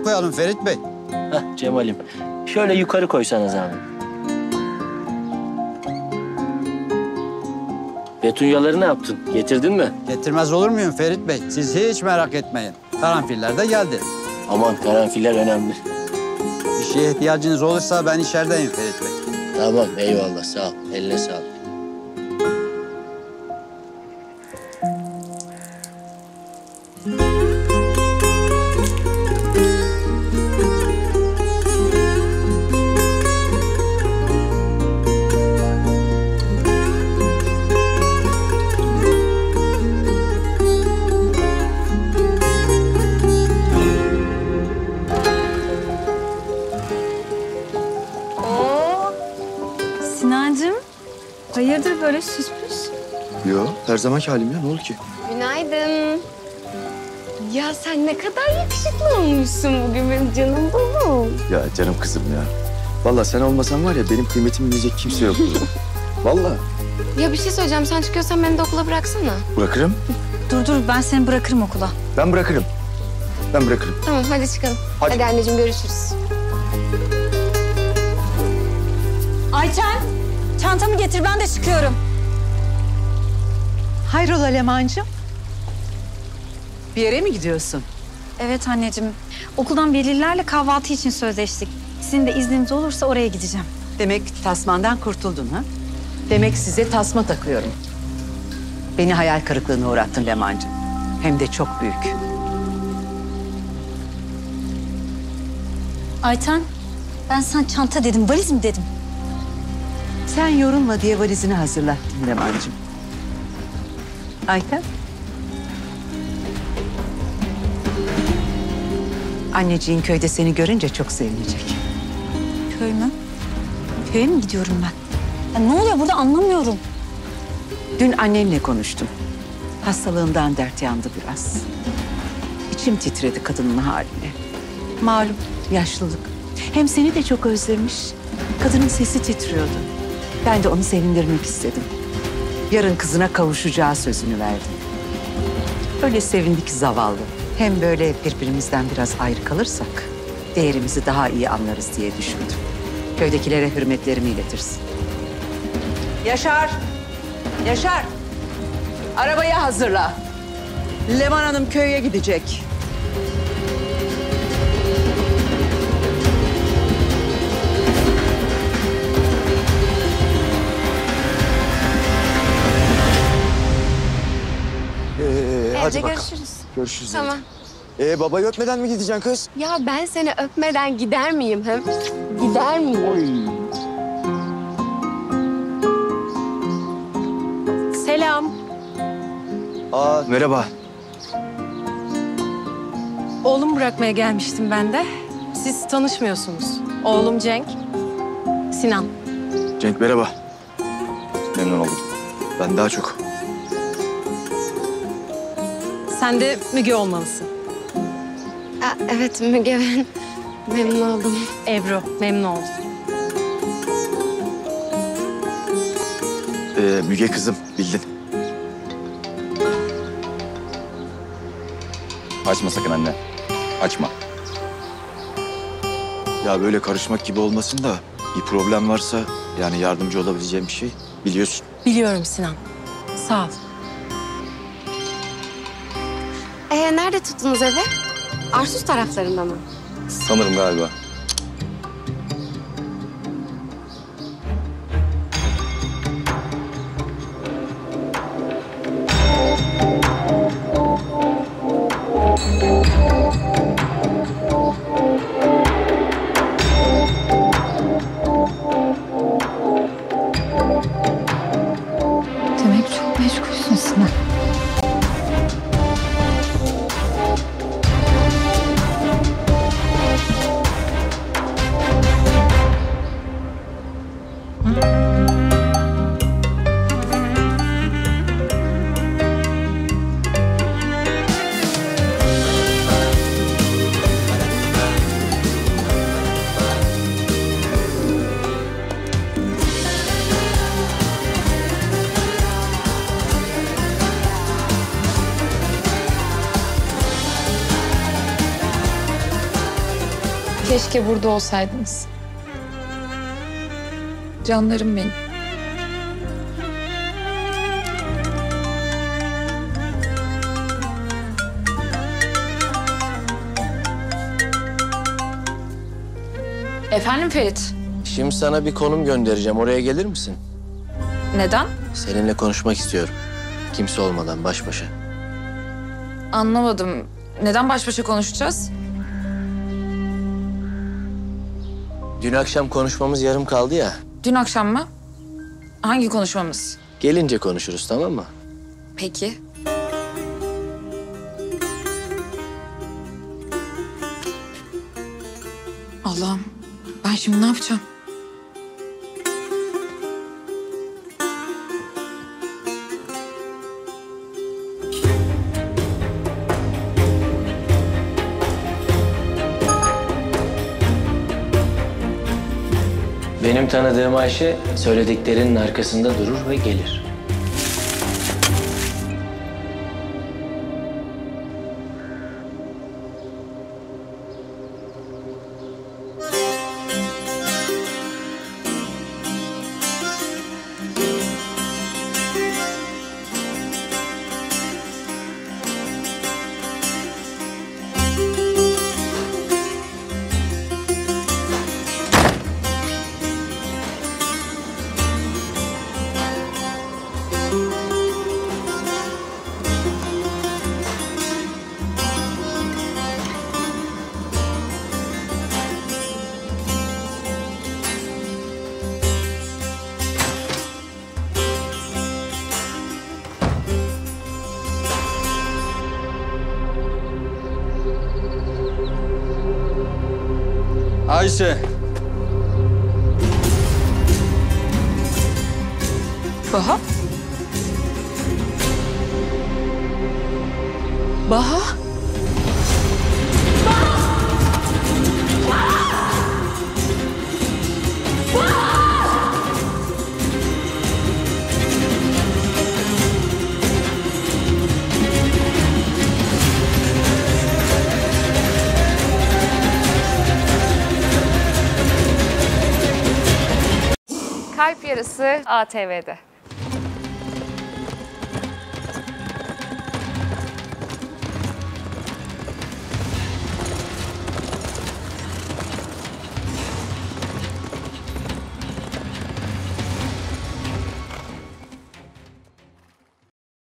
nereye koyalım Ferit Bey? Heh Cemal'im. Şöyle yukarı koysanız abi. Petunyaları ne yaptın? Getirdin mi? Getirmez olur muyum Ferit Bey? Siz hiç merak etmeyin. Karanfiller de geldi. Aman karanfiller önemli. Bir şeye ihtiyacınız olursa ben içerideyim Ferit Bey. Tamam eyvallah sağ ol. Eline sağlık. Sinancığım, hayırdır böyle süspüs? Yo, her zamanki halim ya. Ne oldu ki? Günaydın. Ya sen ne kadar yakışıklı olmuşsun bugün benim canım babam. Ya canım kızım ya. Vallahi sen olmasan var ya benim kıymetimi bilecek kimse yok burada. Vallahi. Ya bir şey söyleyeceğim. Sen çıkıyorsan beni de okula bıraksana. Bırakırım. Dur ben seni bırakırım okula. Ben bırakırım. Ben bırakırım. Tamam hadi çıkalım. Hadi. Hadi anneciğim görüşürüz. Ayten, çantamı getir ben de çıkıyorum. Hayrola Leman'cığım? Bir yere mi gidiyorsun? Evet anneciğim, okuldan velilerle kahvaltı için sözleştik. Sizin de izniniz olursa oraya gideceğim. Demek tasmandan kurtuldun ha? Demek size tasma takıyorum. Beni hayal kırıklığına uğrattın Leman'cığım. Hem de çok büyük. Ayten, ben sana çanta dedim, valiz mi dedim? Sen yorulma diye valizini hazırlattım Leman'cığım. Ayten. Anneciğin köyde seni görünce çok sevinecek. Köy mü? Köye mi gidiyorum ben? Ya ne oluyor burada anlamıyorum. Dün annenle konuştum. Hastalığından dert yandı biraz. İçim titredi kadının haline. Malum yaşlılık. Hem seni de çok özlemiş. Kadının sesi titriyordu. Ben de onu sevindirmek istedim. Yarın kızına kavuşacağı sözünü verdim. Öyle sevindi ki zavallı. Hem böyle birbirimizden biraz ayrı kalırsak değerimizi daha iyi anlarız diye düşündüm. Köydekilere hürmetlerimi iletirsin. Yaşar! Yaşar! Arabayı hazırla. Leman Hanım köye gidecek. Hadi Evde bakalım. görüşürüz. Görüşürüz. Tamam. Babayı öpmeden mi gideceksin kız? Ya ben seni öpmeden gider miyim hem? Gider miyim? Selam. Aa, merhaba. Oğlumu bırakmaya gelmiştim ben de. Siz tanışmıyorsunuz. Oğlum Cenk. Sinan. Cenk merhaba. Memnun oldum. Ben daha çok. Sen de Müge olmalısın. Evet Müge ben. Memnun oldum. Ebru. Memnun oldum. Müge kızım bildin. Açma sakın anne. Açma. Ya böyle karışmak gibi olmasın da bir problem varsa yani yardımcı olabileceğim bir şey biliyorsun. Biliyorum Sinan. Sağ ol. Nerede tuttunuz evi? Arsuz taraflarında mı? Sanırım galiba. Demek çok meşgulsün Sinan. Keşke burada olsaydınız. Canlarım benim. Efendim Ferit? Şimdi sana bir konum göndereceğim. Oraya gelir misin? Neden? Seninle konuşmak istiyorum. Kimse olmadan baş başa. Anlamadım. Neden baş başa konuşacağız? Dün akşam konuşmamız yarım kaldı ya. Dün akşam mı? Hangi konuşmamız? Gelince konuşuruz, tamam mı? Peki. Allah'ım, ben şimdi ne yapacağım? Benim tanıdığım Ayşe söylediklerinin arkasında durur ve gelir. Ayşe. Baha? Baha? Kalp Yarısı ATV'de.